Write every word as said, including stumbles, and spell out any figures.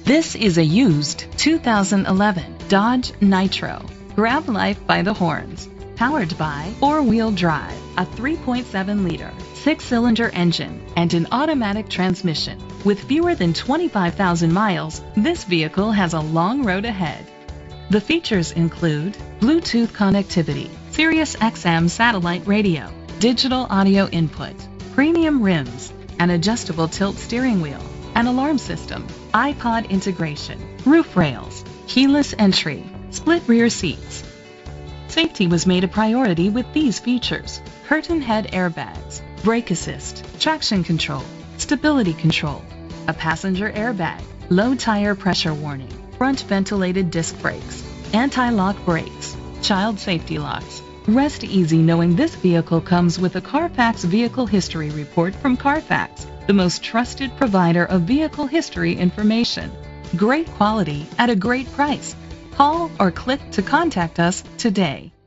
This is a used two thousand eleven Dodge Nitro. Grab life by the horns. Powered by four-wheel drive, a three point seven liter six-cylinder engine, and an automatic transmission. With fewer than twenty-five thousand miles, this vehicle has a long road ahead. The features include Bluetooth connectivity, Sirius X M satellite radio, digital audio input, premium rims, an adjustable tilt steering wheel, an alarm system, iPod integration, roof rails, keyless entry, split rear seats. Safety was made a priority with these features: curtain head airbags, brake assist, traction control, stability control, a passenger airbag, low tire pressure warning, front ventilated disc brakes, anti-lock brakes, child safety locks. Rest easy knowing this vehicle comes with a Carfax Vehicle History Report from Carfax, the most trusted provider of vehicle history information. Great quality at a great price. Call or click to contact us today.